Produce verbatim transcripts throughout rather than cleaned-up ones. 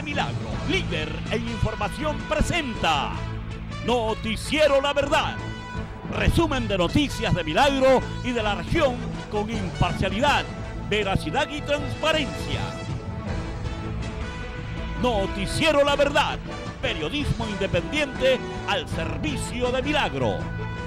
Milagro, líder en información, presenta Noticiero La Verdad. Resumen de noticias de Milagro y de la región con imparcialidad, veracidad y transparencia. Noticiero La Verdad, periodismo independiente al servicio de Milagro.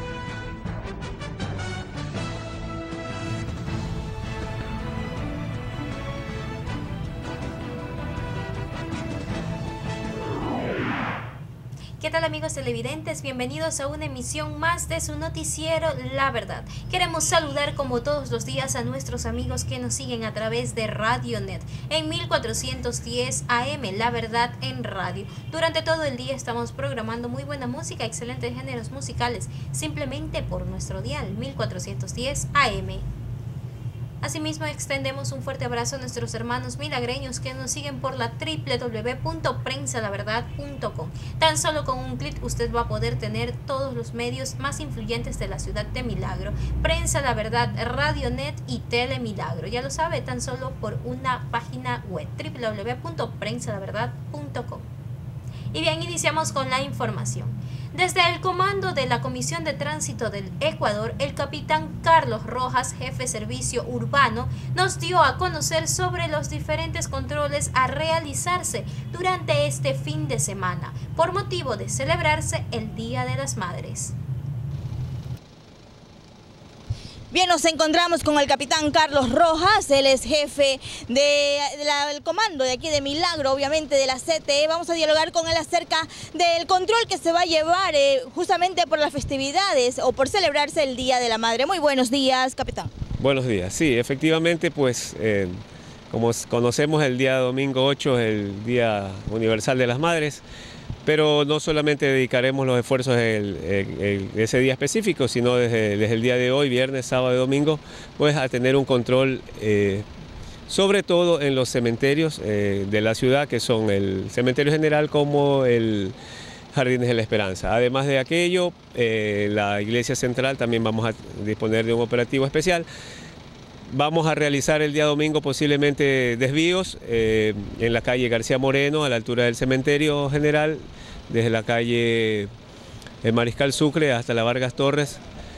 ¿Qué tal, amigos televidentes? Bienvenidos a una emisión más de su noticiero La Verdad. Queremos saludar como todos los días a nuestros amigos que nos siguen a través de RadioNet en mil cuatrocientos diez A M, La Verdad en radio. Durante todo el día estamos programando muy buena música, excelentes géneros musicales, simplemente por nuestro dial mil cuatrocientos diez A M. Asimismo, extendemos un fuerte abrazo a nuestros hermanos milagreños que nos siguen por la doble u doble u doble u punto prensa la verdad punto com. Tan solo con un clic usted va a poder tener todos los medios más influyentes de la ciudad de Milagro: Prensa La Verdad, RadioNet y Telemilagro. Ya lo sabe, tan solo por una página web, doble u doble u doble u punto prensa la verdad punto com. Y bien, iniciamos con la información. Desde el comando de la Comisión de Tránsito del Ecuador, el capitán Carlos Rojas, jefe de servicio urbano, nos dio a conocer sobre los diferentes controles a realizarse durante este fin de semana, por motivo de celebrarse el Día de las Madres. Bien, nos encontramos con el capitán Carlos Rojas, él es jefe del de comando de aquí de Milagro, obviamente de la C T E. Vamos a dialogar con él acerca del control que se va a llevar eh, justamente por las festividades o por celebrarse el Día de la Madre. Muy buenos días, capitán. Buenos días, sí, efectivamente, pues eh, como conocemos, el día domingo ocho es el Día Universal de las Madres. Pero no solamente dedicaremos los esfuerzos el, el, el, ese día específico, sino desde, desde el día de hoy, viernes, sábado y domingo, pues a tener un control eh, sobre todo en los cementerios eh, de la ciudad, que son el cementerio general como el Jardines de la Esperanza. Además de aquello, eh, la iglesia central también vamos a disponer de un operativo especial. Vamos a realizar el día domingo posiblemente desvíos eh, en la calle García Moreno, a la altura del cementerio general, desde la calle Mariscal Sucre hasta la Vargas Torres,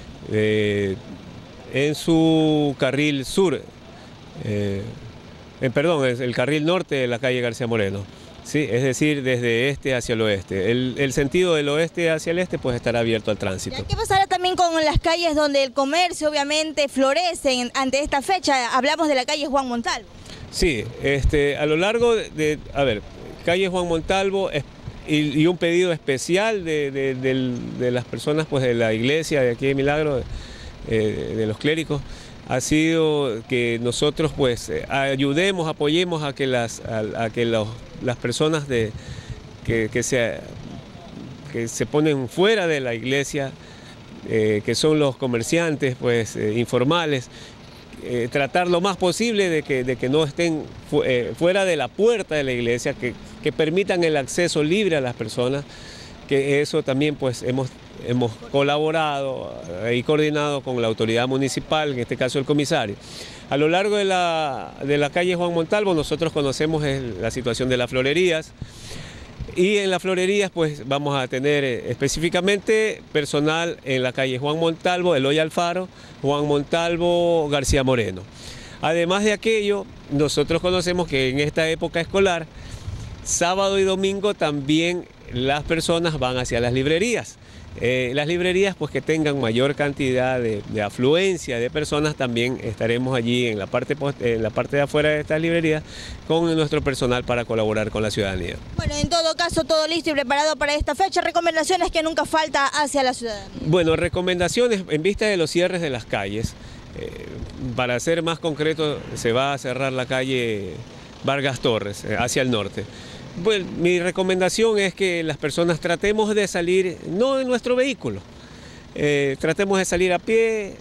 eh, en su carril sur, eh, eh, perdón, es el carril norte de la calle García Moreno. Sí, es decir, desde este hacia el oeste. El, el sentido del oeste hacia el este pues estará abierto al tránsito. ¿Qué pasará también con las calles donde el comercio obviamente florece ante esta fecha? Hablamos de la calle Juan Montalvo. Sí, este, a lo largo de, de a ver, calle Juan Montalvo es, y, y un pedido especial de, de, de, de las personas pues de la iglesia de aquí de Milagro, eh, de los clérigos, ha sido que nosotros pues ayudemos, apoyemos a que las, a, a que los, las personas de, que, que, se, que se ponen fuera de la iglesia, eh, que son los comerciantes pues eh, informales, eh, tratar lo más posible de que, de que no estén fu eh, fuera de la puerta de la iglesia, que, que permitan el acceso libre a las personas, que eso también pues hemos Hemos colaborado y coordinado con la autoridad municipal, en este caso el comisario. A lo largo de la, de la calle Juan Montalvo nosotros conocemos el, la situación de las florerías, y en las florerías pues vamos a tener específicamente personal en la calle Juan Montalvo, Eloy Alfaro, Juan Montalvo, García Moreno. Además de aquello, nosotros conocemos que en esta época escolar, sábado y domingo también las personas van hacia las librerías. Eh, las librerías pues que tengan mayor cantidad de, de afluencia de personas, también estaremos allí en la, parte, en la parte de afuera de estas librerías con nuestro personal para colaborar con la ciudadanía. Bueno, en todo caso todo listo y preparado para esta fecha. Recomendaciones que nunca falta hacia la ciudadanía. Bueno, recomendaciones en vista de los cierres de las calles. Eh, para ser más concreto, se va a cerrar la calle Vargas Torres eh, hacia el norte. Bueno, mi recomendación es que las personas tratemos de salir, no en nuestro vehículo, eh, tratemos de salir a pie,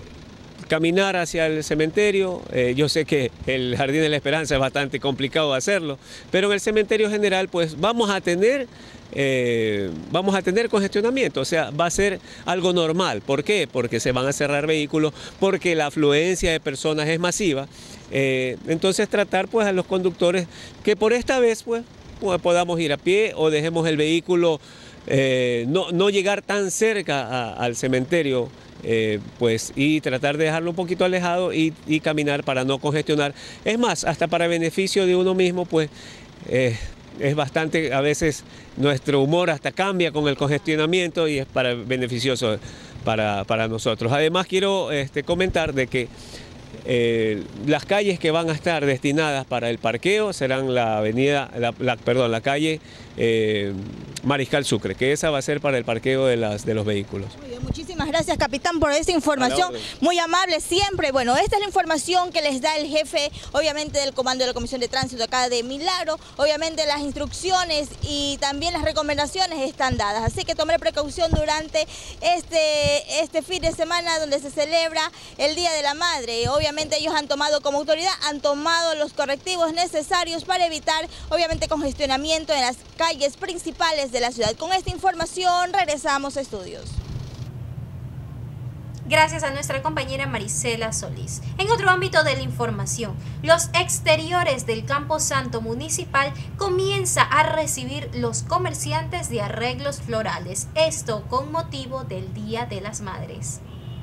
caminar hacia el cementerio. Eh, yo sé que el Jardín de la Esperanza es bastante complicado hacerlo, pero en el cementerio general pues vamos a tener, eh, vamos a tener congestionamiento, o sea, va a ser algo normal. ¿Por qué? Porque se van a cerrar vehículos, porque la afluencia de personas es masiva. Eh, entonces tratar pues a los conductores que por esta vez pues pues, podamos ir a pie o dejemos el vehículo, eh, no, no llegar tan cerca a, al cementerio, eh, pues, y tratar de dejarlo un poquito alejado y, y caminar para no congestionar. Es más, hasta para beneficio de uno mismo, pues, eh, es bastante, a veces nuestro humor hasta cambia con el congestionamiento y es para beneficioso para, para nosotros. Además quiero este, comentar de que eh, las calles que van a estar destinadas para el parqueo serán la avenida, la, la, perdón, la calle eh, Mariscal Sucre, que esa va a ser para el parqueo de, las, de los vehículos. Muy bien, muchísimas gracias, capitán, por esta información, muy amable siempre. Bueno, esta es la información que les da el jefe, obviamente, del comando de la Comisión de Tránsito acá de Milagro. Obviamente las instrucciones y también las recomendaciones están dadas, así que tomen precaución durante este, este fin de semana donde se celebra el Día de la Madre. Obviamente ellos han tomado como autoridad, han tomado los correctivos necesarios para evitar, obviamente, congestionamiento en las calles principales de la ciudad. Con esta información regresamos a estudios. Gracias a nuestra compañera Marisela Solís. En otro ámbito de la información, los exteriores del Campo Santo Municipal comienza a recibir los comerciantes de arreglos florales, esto con motivo del Día de las Madres.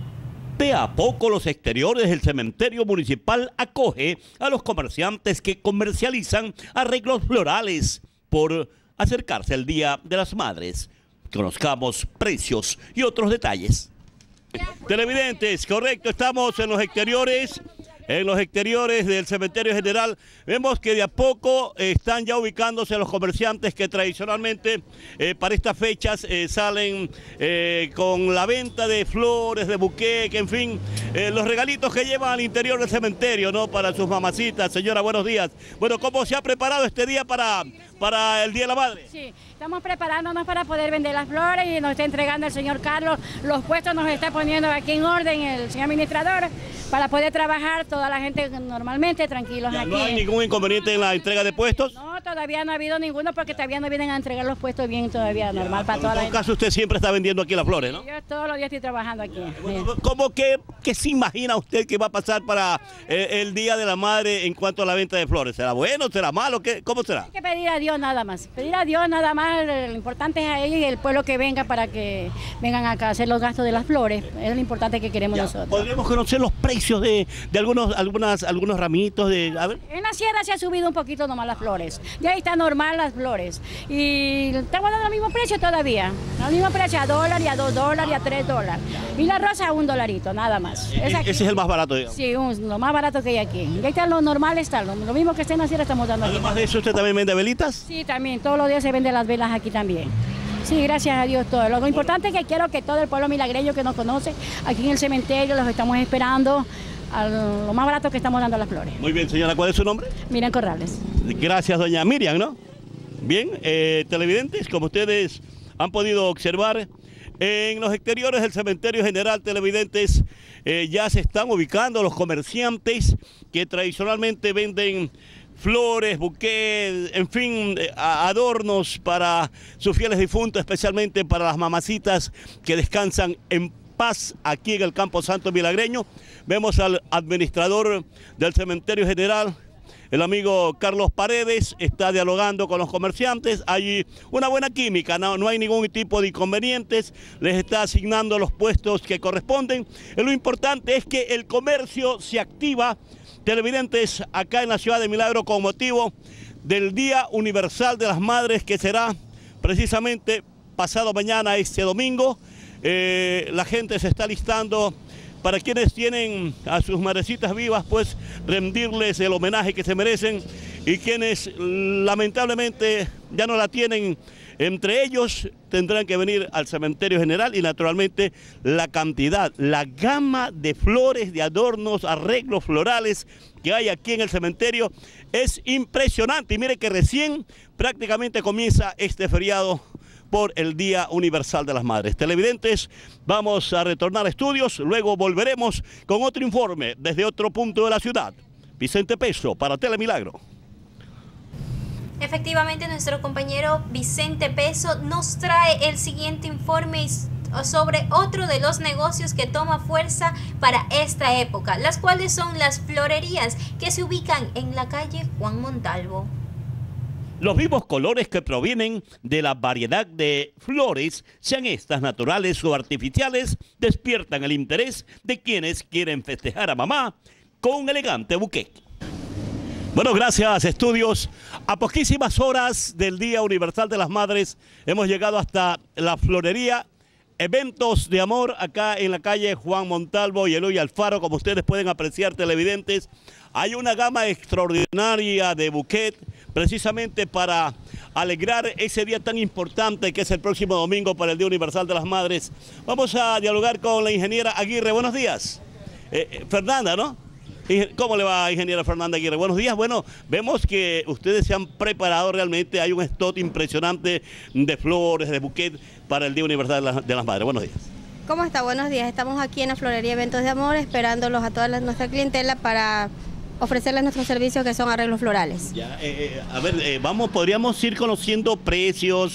De a poco los exteriores del cementerio municipal acoge a los comerciantes que comercializan arreglos florales por acercarse al Día de las Madres. Conozcamos precios y otros detalles. Televidentes, correcto, estamos en los exteriores, en los exteriores del cementerio general. Vemos que de a poco eh, están ya ubicándose los comerciantes que tradicionalmente eh, para estas fechas eh, salen eh, con la venta de flores, de buqueque, en fin, eh, los regalitos que llevan al interior del cementerio, ¿no? Para sus mamacitas. Señora, buenos días. Bueno, ¿cómo se ha preparado este día para, para el Día de la Madre? Sí, estamos preparándonos para poder vender las flores y nos está entregando el señor Carlos. Los puestos nos está poniendo aquí en orden el señor administrador para poder trabajar toda la gente normalmente, tranquilos aquí. ¿No hay ningún inconveniente en la entrega de puestos? No, todavía no ha habido ninguno porque todavía no vienen a entregar los puestos bien todavía, normal para toda la gente. En todo caso, usted siempre está vendiendo aquí las flores, ¿no? Sí, yo todos los días estoy trabajando aquí. Bueno, ¿cómo que, que se imagina usted que va a pasar para eh, el Día de la Madre en cuanto a la venta de flores? ¿Será bueno, será malo? ¿Qué, ¿Cómo será? Hay que pedir a Dios nada más, pedir a Dios nada más, lo importante es a ellos y el pueblo que venga para que vengan acá a hacer los gastos de las flores, es lo importante que queremos ya, nosotros. ¿Podríamos conocer los precios de, de algunos, algunas, algunos ramitos? De, a ver. En la sierra se ha subido un poquito nomás las flores, de ahí está normal las flores y estamos dando el mismo precio todavía, el mismo precio a dólar y a dos dólares y a tres dólares y la rosa a un dolarito, nada más. Es aquí, ese es el más barato, digamos. Sí, un, lo más barato que hay aquí. Y ahí está lo normal, está lo, lo mismo que está en la sierra estamos dando aquí. Además de eso, ¿usted también vende velitas? Sí, también, todos los días se venden las velas aquí también. Sí, gracias a Dios todo. Lo importante es que quiero que todo el pueblo milagreño que nos conoce, aquí en el cementerio, los estamos esperando a lo más barato que estamos dando las flores. Muy bien, señora, ¿cuál es su nombre? Miriam Corrales. Gracias, doña Miriam, ¿no? Bien, eh, televidentes, como ustedes han podido observar, en los exteriores del cementerio general, televidentes, eh, ya se están ubicando los comerciantes que tradicionalmente venden flores, buqués, en fin, adornos para sus fieles difuntos, especialmente para las mamacitas que descansan en paz aquí en el Campo Santo Milagreño. Vemos al administrador del cementerio general, el amigo Carlos Paredes, está dialogando con los comerciantes. Hay una buena química, no, no hay ningún tipo de inconvenientes, les está asignando los puestos que corresponden. Lo importante es que el comercio se activa, televidentes, acá en la ciudad de Milagro con motivo del Día Universal de las Madres, que será precisamente pasado mañana, este domingo. Eh, la gente se está listando para quienes tienen a sus madrecitas vivas, pues rendirles el homenaje que se merecen, y quienes lamentablemente ya no la tienen, entre ellos tendrán que venir al cementerio general y naturalmente la cantidad, la gama de flores, de adornos, arreglos florales que hay aquí en el cementerio es impresionante. Y mire que recién prácticamente comienza este feriado por el Día Universal de las Madres. Televidentes, vamos a retornar a estudios, luego volveremos con otro informe desde otro punto de la ciudad. Vicente Peso para Telemilagro. Efectivamente, nuestro compañero Vicente Peso nos trae el siguiente informe sobre otro de los negocios que toma fuerza para esta época, las cuales son las florerías que se ubican en la calle Juan Montalvo. Los vivos colores que provienen de la variedad de flores, sean estas naturales o artificiales, despiertan el interés de quienes quieren festejar a mamá con un elegante buqué. Bueno, gracias, estudios. A poquísimas horas del Día Universal de las Madres hemos llegado hasta la florería Eventos de Amor, acá en la calle Juan Montalvo y Eloy Alfaro. Como ustedes pueden apreciar, televidentes, hay una gama extraordinaria de buquet precisamente para alegrar ese día tan importante que es el próximo domingo para el Día Universal de las Madres. Vamos a dialogar con la ingeniera Aguirre. Buenos días. Eh, eh, Fernanda, ¿no? ¿Cómo le va, ingeniera Fernanda Aguirre? Buenos días. Bueno, vemos que ustedes se han preparado realmente. Hay un stock impresionante de flores, de buquet para el Día Universal de las, de las Madres. Buenos días. ¿Cómo está? Buenos días. Estamos aquí en la Florería Eventos de Amor esperándolos a toda la, nuestra clientela para ofrecerles nuestros servicios que son arreglos florales. Ya, eh, eh, a ver, eh, vamos, podríamos ir conociendo precios,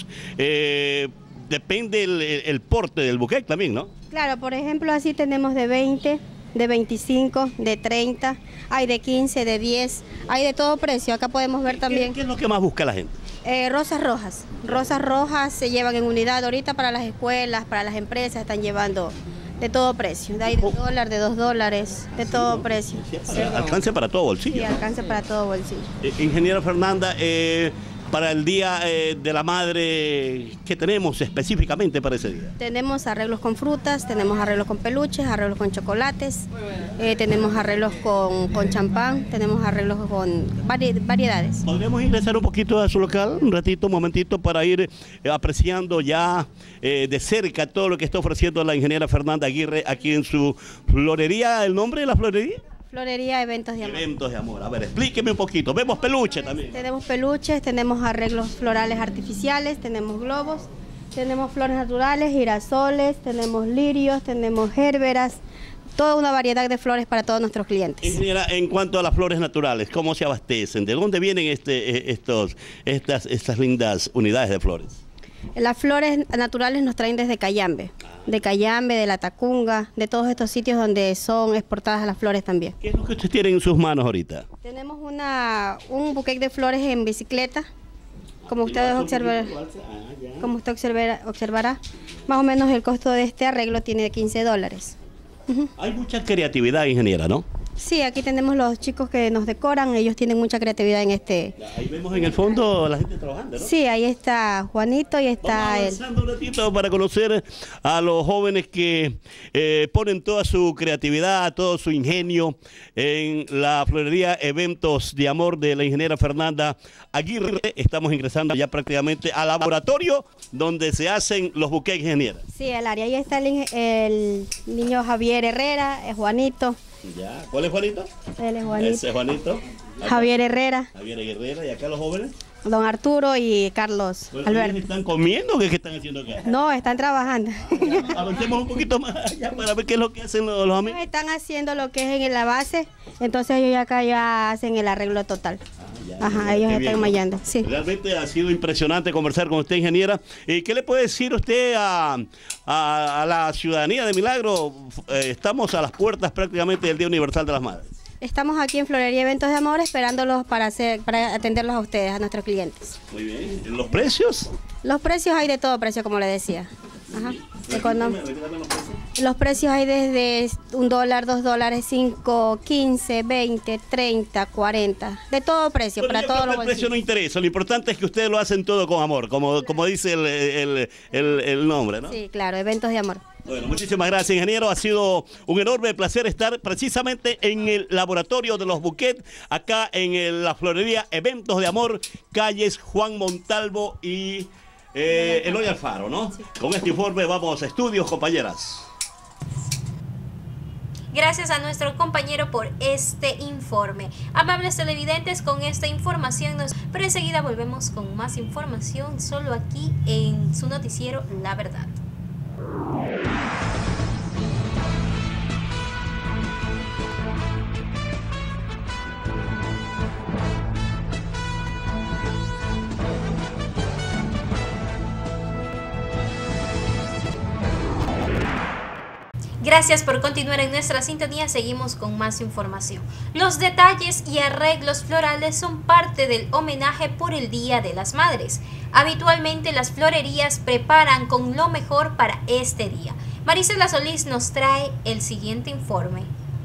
eh, depende el, el, el porte del buquet también, ¿no? Claro, por ejemplo, así tenemos de veinte, de veinticinco, de treinta, hay de quince, de diez, hay de todo precio. Acá podemos ver también. ¿Qué, qué es lo que más busca la gente? Eh, rosas rojas. Rosas rojas se llevan en unidad. Ahorita para las escuelas, para las empresas están llevando de todo precio. De ahí de un dólar, de dos dólares, de todo precio. Sí, alcance para todo bolsillo. Sí, alcance para todo bolsillo. Eh, ingeniera Fernanda, eh, para el Día eh, de la Madre, ¿qué tenemos específicamente para ese día? Tenemos arreglos con frutas, tenemos arreglos con peluches, arreglos con chocolates, eh, tenemos arreglos con, con champán, tenemos arreglos con vari, variedades. ¿Podríamos ingresar un poquito a su local, un ratito, un momentito, para ir eh, apreciando ya eh, de cerca todo lo que está ofreciendo la ingeniera Fernanda Aguirre aquí en su florería? ¿El nombre de la florería? Florería Eventos de Amor. Eventos de Amor. A ver, explíqueme un poquito. Vemos peluche también. Tenemos peluches, tenemos arreglos florales artificiales, tenemos globos, tenemos flores naturales, girasoles, tenemos lirios, tenemos gérberas, toda una variedad de flores para todos nuestros clientes. Ingeniera, en cuanto a las flores naturales, ¿cómo se abastecen? ¿De dónde vienen este, estos, estas, estas lindas unidades de flores? Las flores naturales nos traen desde Cayambe, de Cayambe, de La Tacunga, de todos estos sitios donde son exportadas las flores también. ¿Qué es lo que usted tiene en sus manos ahorita? Tenemos una, un buquet de flores en bicicleta, como ustedes observan, como usted observará, observará, más o menos el costo de este arreglo tiene quince dólares. Uh-huh. Hay mucha creatividad, ingeniera, ¿no? Sí, aquí tenemos los chicos que nos decoran, ellos tienen mucha creatividad en este... Ahí vemos en el fondo a la gente trabajando, ¿no? Sí, ahí está Juanito y está él. Vamos un ratito para conocer a los jóvenes que eh, ponen toda su creatividad, todo su ingenio en la florería Eventos de Amor de la ingeniera Fernanda Aguirre. Estamos ingresando ya prácticamente al laboratorio donde se hacen los buquets, ingeniera. Sí, el área. Ahí está el, el niño Javier Herrera, es Juanito. Ya, ¿cuál es Juanito? Él es Juanito. Ese es Juanito. Acá. Javier Herrera. Javier Herrera, ¿y acá los jóvenes? Don Arturo y Carlos Bueno, Alberto. ¿están comiendo o qué, qué están haciendo acá? No, están trabajando. Avancemos un poquito más allá para ver qué es lo que hacen los, los amigos. Están haciendo lo que es en la base, entonces ellos ya acá ya hacen el arreglo total. Ya, Ajá, ya, ellos qué están bien. mallando, sí. Realmente ha sido impresionante conversar con usted, ingeniera. ¿Y qué le puede decir usted a, a, a la ciudadanía de Milagro? Eh, estamos a las puertas prácticamente del Día Universal de las Madres. Estamos aquí en Florería Eventos de Amor esperándolos para hacer, para atenderlos a ustedes, a nuestros clientes. Muy bien. ¿Los precios? Los precios hay de todo precio, como le decía. Ajá. Económico. Repítame los precios. Los precios hay desde un dólar, dos dólares, cinco, quince, veinte, treinta, cuarenta. De todo precio, Bueno, para yo todos creo los que el precio bolsillos. no interesa. Lo importante es que ustedes lo hacen todo con amor, como, como dice el, el, el, el nombre, ¿no? Sí, claro, Eventos de Amor. Bueno, muchísimas gracias, ingeniero. Ha sido un enorme placer estar precisamente en el laboratorio de los buquets, acá en el- la florería Eventos de Amor, calles Juan Montalvo y eh, Eloy Alfaro, ¿no? Con este informe vamos a estudios, compañeras. Gracias a nuestro compañero por este informe. Amables televidentes, con esta información, nos... pero enseguida volvemos con más información solo aquí en su noticiero La Verdad. Gracias por continuar en nuestra sintonía, seguimos con más información. Los detalles y arreglos florales son parte del homenaje por el Día de las Madres. Habitualmente las florerías preparan con lo mejor para este día. Marisela Solís nos trae el siguiente informe.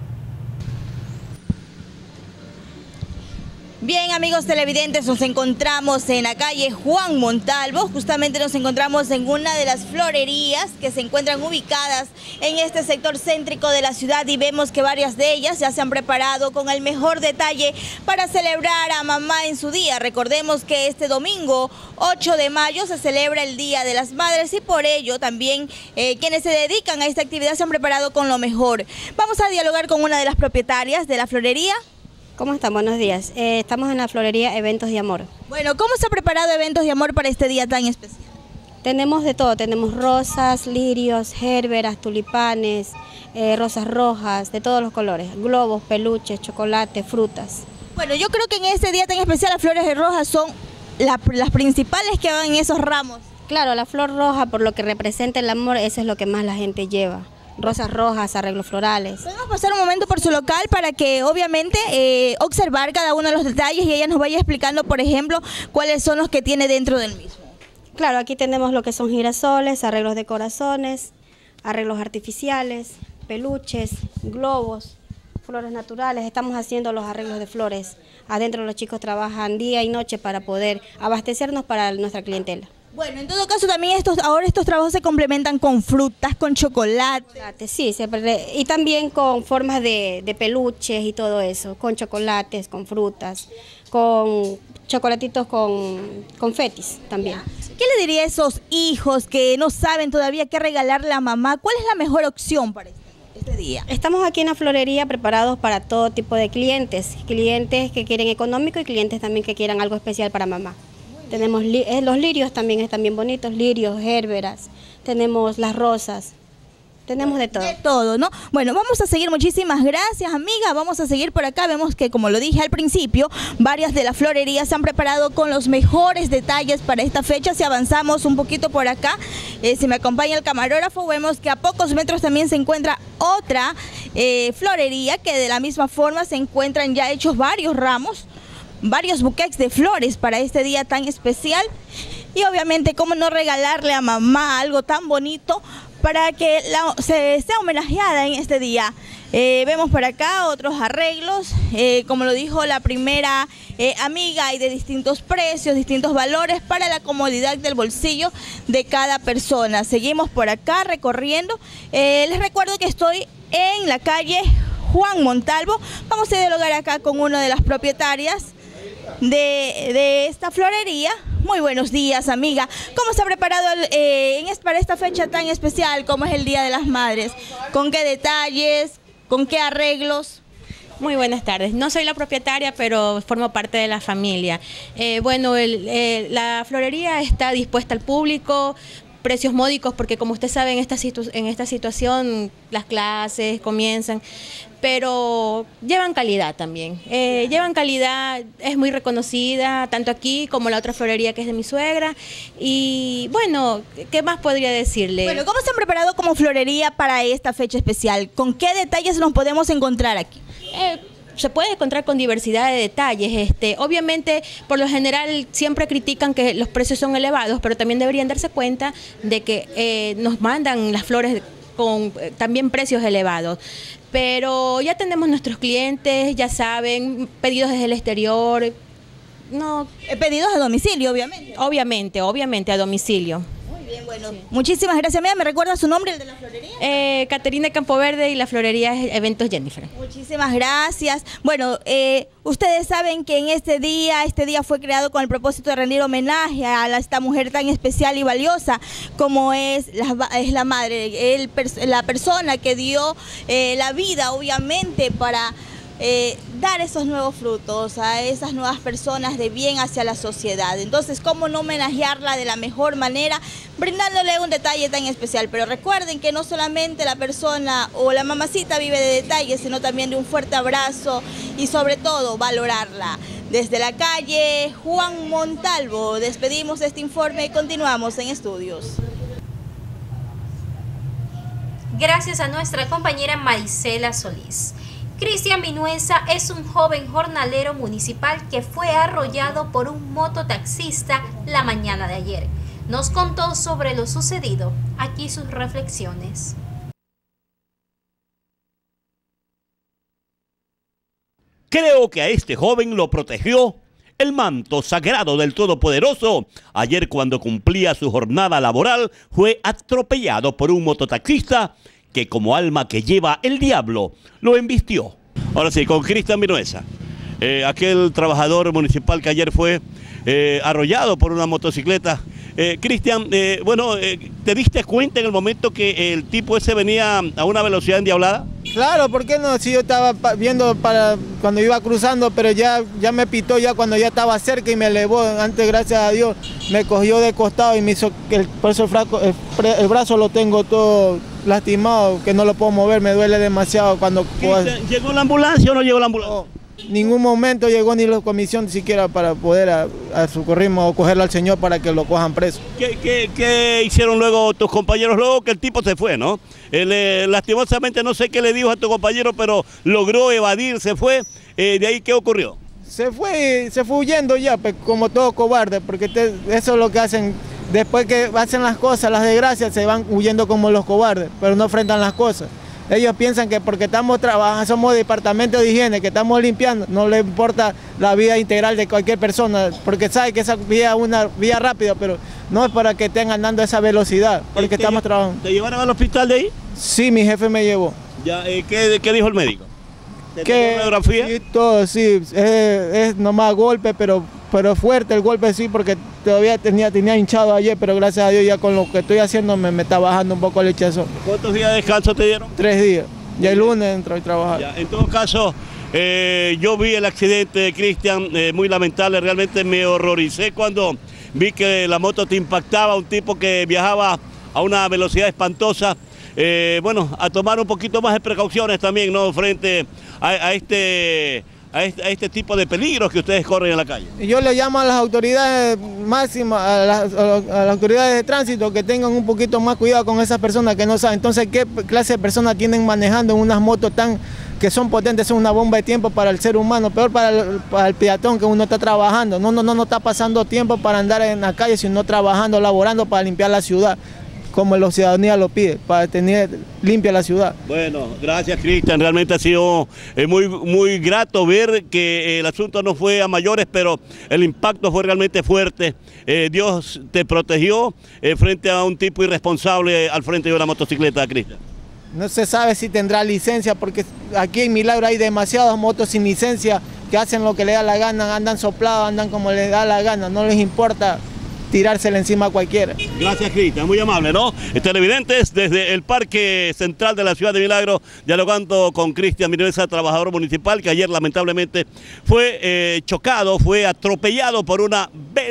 Bien, amigos televidentes, nos encontramos en la calle Juan Montalvo. Justamente nos encontramos en una de las florerías que se encuentran ubicadas en este sector céntrico de la ciudad y vemos que varias de ellas ya se han preparado con el mejor detalle para celebrar a mamá en su día. Recordemos que este domingo ocho de mayo se celebra el Día de las Madres y por ello también eh, quienes se dedican a esta actividad se han preparado con lo mejor. Vamos a dialogar con una de las propietarias de la florería. ¿Cómo están? Buenos días. Eh, estamos en la florería Eventos de Amor. Bueno, ¿cómo se ha preparado Eventos de Amor para este día tan especial? Tenemos de todo, tenemos rosas, lirios, gérberas, tulipanes, eh, rosas rojas, de todos los colores, globos, peluches, chocolate, frutas. Bueno, yo creo que en este día tan especial las flores de rojas son la, las principales que van en esos ramos. Claro, la flor roja, por lo que representa el amor, eso es lo que más la gente lleva. Rosas rojas, arreglos florales. Podemos pasar un momento por su local para que obviamente eh, observar cada uno de los detalles y ella nos vaya explicando, por ejemplo, cuáles son los que tiene dentro del mismo. Claro, aquí tenemos lo que son girasoles, arreglos de corazones, arreglos artificiales, peluches, globos, flores naturales. Estamos haciendo los arreglos de flores. Adentro los chicos trabajan día y noche para poder abastecernos para nuestra clientela. Bueno, en todo caso también estos ahora estos trabajos se complementan con frutas, con chocolate. Sí, se, y también con formas de, de peluches y todo eso, con chocolates, con frutas, con chocolatitos con confetis también. ¿Qué le diría a esos hijos que no saben todavía qué regalarle a mamá? ¿Cuál es la mejor opción para este, este día? Estamos aquí en la florería preparados para todo tipo de clientes, clientes que quieren económico y clientes también que quieran algo especial para mamá. Tenemos li eh, los lirios también están bien bonitos, lirios, gérberas, tenemos las rosas, tenemos de todo. De todo, ¿no? Bueno, vamos a seguir, muchísimas gracias, amiga, vamos a seguir por acá. Vemos que, como lo dije al principio, varias de las florerías se han preparado con los mejores detalles para esta fecha. Si avanzamos un poquito por acá, eh, si me acompaña el camarógrafo, vemos que a pocos metros también se encuentra otra eh, florería que de la misma forma se encuentran ya hechos varios ramos, varios buquets de flores para este día tan especial y obviamente cómo no regalarle a mamá algo tan bonito para que la, se sea homenajeada en este día. Eh, vemos por acá otros arreglos, eh, como lo dijo la primera eh, amiga, hay de distintos precios, distintos valores para la comodidad del bolsillo de cada persona. Seguimos por acá recorriendo, eh, les recuerdo que estoy en la calle Juan Montalvo. Vamos a dialogar acá con una de las propietarias De, de esta florería. Muy buenos días, amiga. ¿Cómo se ha preparado el, eh, en, para esta fecha tan especial como es el Día de las Madres? ¿Con qué detalles? ¿Con qué arreglos? Muy buenas tardes. No soy la propietaria, pero formo parte de la familia. Eh, bueno, el, eh, la florería está dispuesta al público, precios módicos, porque como usted sabe, en esta, situ en esta situación las clases comienzan, pero llevan calidad también. Eh, llevan calidad, es muy reconocida, tanto aquí como la otra florería que es de mi suegra. Y bueno, ¿qué más podría decirle? Bueno, ¿cómo se han preparado como florería para esta fecha especial? ¿Con qué detalles nos podemos encontrar aquí? Eh, se puede encontrar con diversidad de detalles. Este, obviamente, por lo general, siempre critican que los precios son elevados, pero también deberían darse cuenta de que eh, nos mandan las flores con eh, también precios elevados. Pero ya tenemos nuestros clientes, ya saben, pedidos desde el exterior. No, pedidos a domicilio, obviamente. Obviamente, obviamente a domicilio. Muy bien, bueno. Sí. Muchísimas gracias, amiga. ¿Me recuerda su nombre, el de la florería? Eh, Caterina Campoverde, y la florería es Eventos Jennifer. Muchísimas gracias. Bueno, eh, ustedes saben que en este día, este día fue creado con el propósito de rendir homenaje a la, esta mujer tan especial y valiosa como es la, es la madre, el, la persona que dio eh, la vida, obviamente, para Eh, dar esos nuevos frutos a esas nuevas personas de bien hacia la sociedad. Entonces, ¿cómo no homenajearla de la mejor manera? Brindándole un detalle tan especial. Pero recuerden que no solamente la persona o la mamacita vive de detalles, sino también de un fuerte abrazo y sobre todo valorarla. Desde la calle Juan Montalvo despedimos este informe y continuamos en estudios. gracias a nuestra compañera Marisela Solís. Cristian Vinuesa es un joven jornalero municipal que fue arrollado por un mototaxista la mañana de ayer. Nos contó sobre lo sucedido. Aquí sus reflexiones. Creo que a este joven lo protegió el manto sagrado del Todopoderoso. Ayer, cuando cumplía su jornada laboral, fue atropellado por un mototaxista que, como alma que lleva el diablo, lo embistió. Ahora sí, con Cristian Vinuesa, eh, aquel trabajador municipal que ayer fue eh, arrollado por una motocicleta. Eh, Cristian, eh, bueno, eh, ¿te diste cuenta en el momento que el tipo ese venía a una velocidad endiablada? Claro, ¿por qué no? Si yo estaba viendo para cuando iba cruzando, pero ya, ya me pitó ya cuando ya estaba cerca y me elevó. Antes, gracias a Dios, me cogió de costado y me hizo que el, por eso el, fraco, el, el brazo lo tengo todo lastimado, que no lo puedo mover, me duele demasiado cuando... ¿Llegó la ambulancia o no llegó la ambulancia? No, ningún momento llegó ni la comisión siquiera para poder a, a socorrirme o cogerlo al señor para que lo cojan preso. ¿Qué, qué, qué hicieron luego tus compañeros? Luego que el tipo se fue, ¿no? Él, eh, lastimosamente no sé qué le dijo a tu compañero, pero logró evadir, se fue. Eh, ¿De ahí qué ocurrió? Se fue, se fue huyendo ya, pues, como todo cobarde, porque te, eso es lo que hacen. Después que hacen las cosas, las desgracias, se van huyendo como los cobardes, pero no enfrentan las cosas. Ellos piensan que porque estamos trabajando, somos departamento de higiene, que estamos limpiando, no les importa la vida integral de cualquier persona, porque sabe que esa vía es una vía rápida, pero no es para que estén andando a esa velocidad, porque te, estamos trabajando. ¿Te llevaron al hospital de ahí? Sí, mi jefe me llevó. Ya, eh, ¿qué, ¿Qué dijo el médico? ¿Te ¿Qué? radiografía? Sí, todo, sí, es, es nomás golpe, pero, pero fuerte el golpe, sí, porque todavía tenía, tenía hinchado ayer, pero gracias a Dios ya con lo que estoy haciendo me, me está bajando un poco el hinchazón. ¿Cuántos días de descanso te dieron? Tres días, ya el lunes entro a trabajar. Ya, en todo caso, eh, yo vi el accidente de Cristian, eh, muy lamentable, realmente me horroricé cuando vi que la moto te impactaba, un tipo que viajaba a una velocidad espantosa. Eh, bueno, a tomar un poquito más de precauciones también, ¿no? Frente a, a, este, a, este, a este tipo de peligros que ustedes corren en la calle. Yo le llamo a las autoridades máximas, a las, a las autoridades de tránsito, que tengan un poquito más cuidado con esas personas que no saben. Entonces, ¿qué clase de personas tienen manejando en unas motos tan que son potentes? Son una bomba de tiempo para el ser humano, peor para el, para el peatón que uno está trabajando. No, no, no, no está pasando tiempo para andar en la calle, sino trabajando, laborando para limpiar la ciudad, como la ciudadanía lo pide, para tener limpia la ciudad. Bueno, gracias Cristian, realmente ha sido eh, muy, muy grato ver que eh, el asunto no fue a mayores, pero el impacto fue realmente fuerte. Eh, Dios te protegió eh, frente a un tipo irresponsable al frente de una motocicleta, Cristian. No se sabe si tendrá licencia, porque aquí en Milagro hay demasiadas motos sin licencia que hacen lo que le da la gana, andan soplados, andan como les da la gana, no les importa tirársela encima a cualquiera. Gracias, Cristian, muy amable, ¿no? Televidentes, desde el Parque Central de la Ciudad de Milagro, dialogando con Cristian Vinuesa, trabajador municipal, que ayer lamentablemente fue eh, chocado, fue atropellado por una,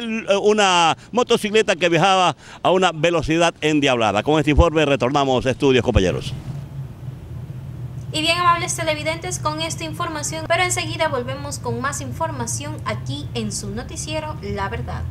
una motocicleta que viajaba a una velocidad endiablada. Con este informe retornamos a estudios, compañeros. Y bien, amables televidentes, con esta información, pero enseguida volvemos con más información aquí en su noticiero La Verdad.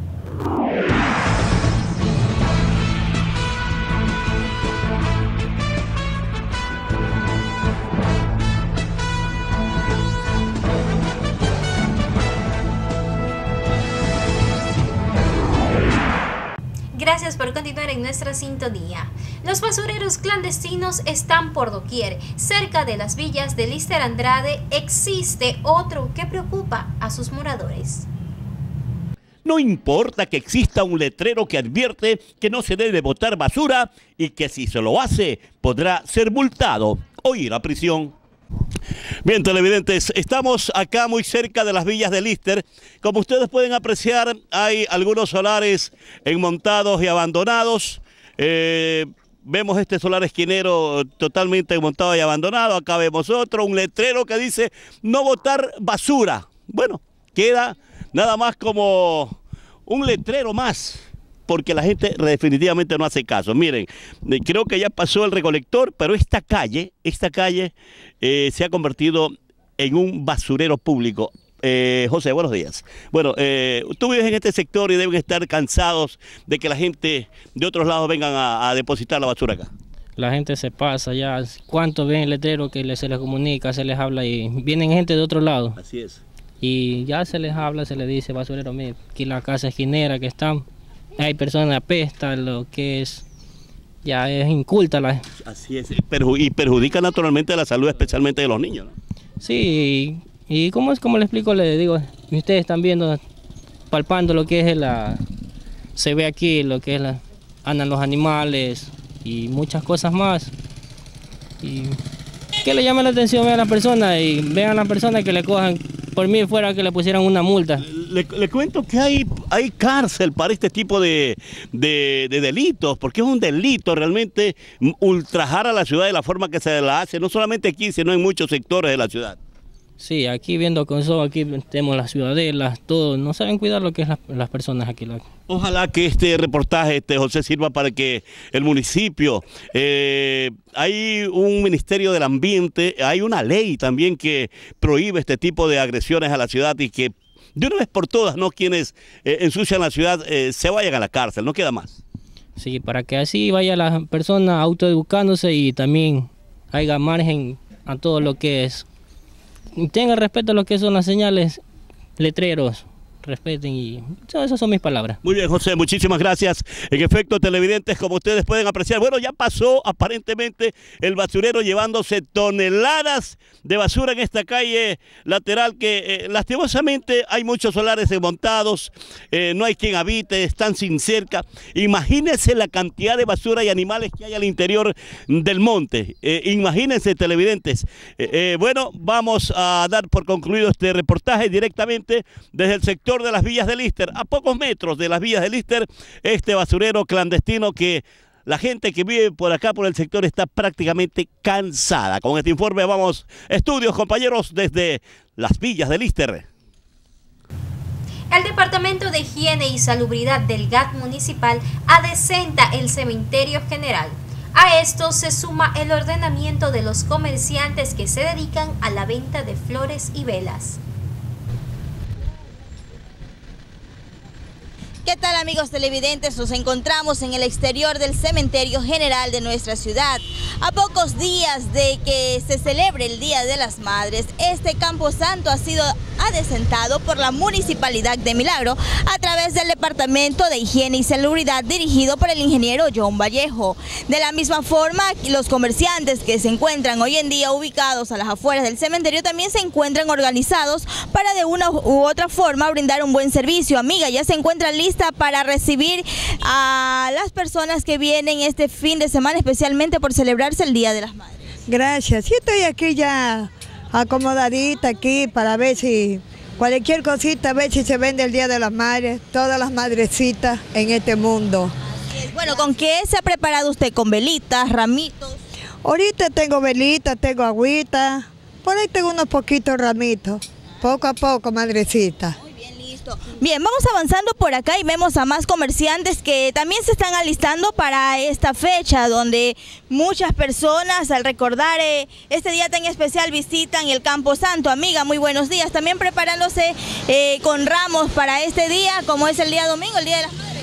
Gracias por continuar en nuestra sintonía. Los basureros clandestinos están por doquier. Cerca de las villas de Lister Andrade existe otro que preocupa a sus moradores. No importa que exista un letrero que advierte que no se debe botar basura y que si se lo hace podrá ser multado o ir a prisión. Bien, televidentes, estamos acá muy cerca de las villas de Lister. Como ustedes pueden apreciar, hay algunos solares enmontados y abandonados. Eh, vemos este solar esquinero totalmente enmontado y abandonado. Acá vemos otro, un letrero que dice no botar basura. Bueno, queda nada más como un letrero más, porque la gente definitivamente no hace caso. Miren, creo que ya pasó el recolector, pero esta calle, esta calle eh, se ha convertido en un basurero público. Eh, José, buenos días. Bueno, eh, tú vives en este sector y deben estar cansados de que la gente de otros lados vengan a, a depositar la basura acá. La gente se pasa ya, cuánto ven el letrero que se les comunica, se les habla y vienen gente de otro lado. Así es. Y ya se les habla, se les dice, basurero, mire, aquí la casa esquinera que están, hay personas que apestan, lo que es, ya es inculta la... Así es, y perjudica naturalmente la salud, especialmente de los niños, ¿no? Sí, y, y como es, como le explico, le digo, ustedes están viendo, palpando lo que es la... Se ve aquí lo que es la... Andan los animales y muchas cosas más. Y que le llame la atención a las personas y vean a las personas que le cojan, por mí fuera que le pusieran una multa. Le, le cuento que hay, hay cárcel para este tipo de, de, de delitos, porque es un delito realmente ultrajar a la ciudad de la forma que se la hace, no solamente aquí, sino en muchos sectores de la ciudad. Sí, aquí viendo con eso, aquí tenemos las ciudadelas, todo, no saben cuidar lo que es la, las personas aquí. Ojalá que este reportaje, este, José, sirva para que el municipio, eh, hay un Ministerio del Ambiente, hay una ley también que prohíbe este tipo de agresiones a la ciudad y que de una vez por todas, no quienes eh, ensucian la ciudad eh, se vayan a la cárcel, no queda más. Sí, para que así vaya la persona autoeducándose y también haya margen a todo lo que es. Tengan respeto a lo que son las señales, letreros, respeten y esas son mis palabras. Muy bien, José, muchísimas gracias. En efecto, televidentes, como ustedes pueden apreciar, bueno, ya pasó aparentemente el basurero llevándose toneladas de basura en esta calle lateral que eh, lastimosamente hay muchos solares desmontados, eh, no hay quien habite, están sin cerca. Imagínense la cantidad de basura y animales que hay al interior del monte. Eh, imagínense, televidentes. Eh, eh, bueno, vamos a dar por concluido este reportaje directamente desde el sector de las Villas del Líster, a pocos metros de las Villas del Líster, este basurero clandestino que la gente que vive por acá, por el sector, está prácticamente cansada. Con este informe vamos, estudios, compañeros, desde las Villas del Líster. El Departamento de Higiene y Salubridad del G A T municipal adecenta el cementerio general. A esto se suma el ordenamiento de los comerciantes que se dedican a la venta de flores y velas. ¿Qué tal, amigos televidentes? Nos encontramos en el exterior del cementerio general de nuestra ciudad. A pocos días de que se celebre el Día de las Madres, este camposanto ha sido adecentado por la Municipalidad de Milagro a través del Departamento de Higiene y Salubridad dirigido por el ingeniero John Vallejo. De la misma forma, los comerciantes que se encuentran hoy en día ubicados a las afueras del cementerio también se encuentran organizados para de una u otra forma brindar un buen servicio. Amiga, ya se encuentra lista para recibir a las personas que vienen este fin de semana, especialmente por celebrarse el Día de las Madres. Gracias, sí estoy aquí ya acomodadita aquí para ver si cualquier cosita, a ver si se vende el Día de las Madres, todas las madrecitas en este mundo. Bueno, ¿con qué se ha preparado usted? ¿Con velitas, ramitos? Ahorita tengo velitas, tengo agüita, por ahí tengo unos poquitos ramitos, poco a poco, madrecita. Bien, vamos avanzando por acá y vemos a más comerciantes que también se están alistando para esta fecha, donde muchas personas al recordar eh, este día tan especial visitan el Camposanto. Amiga, muy buenos días. También preparándose eh, con ramos para este día, como es el día domingo, el Día de las Madres.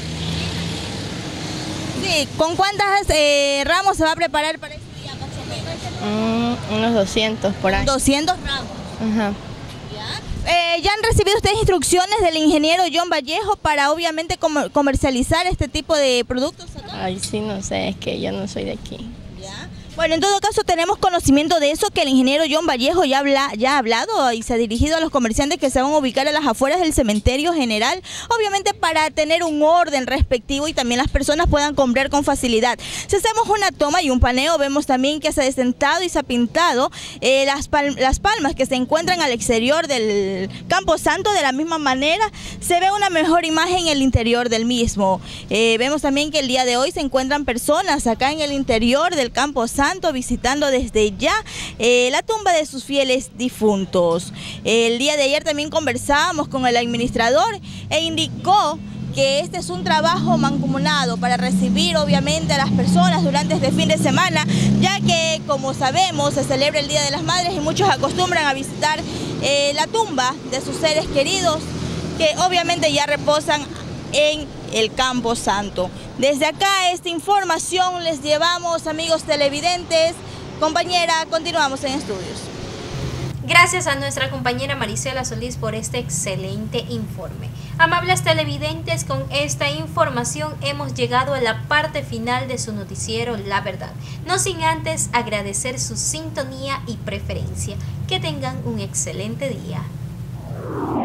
Sí, ¿con cuántas eh, ramos se va a preparar para este día más o menos? Mm, unos doscientos por ahí. doscientos ramos. Ajá. Eh, ¿Ya han recibido ustedes instrucciones del ingeniero John Vallejo para obviamente comer comercializar este tipo de productos acá? Ay, sí, no sé, es que yo no soy de aquí. ¿Ya? Bueno, en todo caso tenemos conocimiento de eso, que el ingeniero John Vallejo ya, habla, ya ha hablado y se ha dirigido a los comerciantes que se van a ubicar a las afueras del cementerio general, obviamente para tener un orden respectivo y también las personas puedan comprar con facilidad. Si hacemos una toma y un paneo, vemos también que se ha desentado y se ha pintado eh, las, pal las palmas que se encuentran al exterior del Camposanto. De la misma manera se ve una mejor imagen en el interior del mismo. Eh, vemos también que el día de hoy se encuentran personas acá en el interior del Camposanto visitando desde ya eh, la tumba de sus fieles difuntos. El día de ayer también conversábamos con el administrador e indicó que este es un trabajo mancomunado para recibir obviamente a las personas durante este fin de semana, ya que como sabemos se celebra el Día de las Madres y muchos acostumbran a visitar eh, la tumba de sus seres queridos que obviamente ya reposan en el Campo Santo. Desde acá esta información les llevamos, amigos televidentes. Compañera, continuamos en estudios. Gracias a nuestra compañera Marisela Solís por este excelente informe. Amables televidentes, con esta información hemos llegado a la parte final de su noticiero La Verdad. No sin antes agradecer su sintonía y preferencia. Que tengan un excelente día.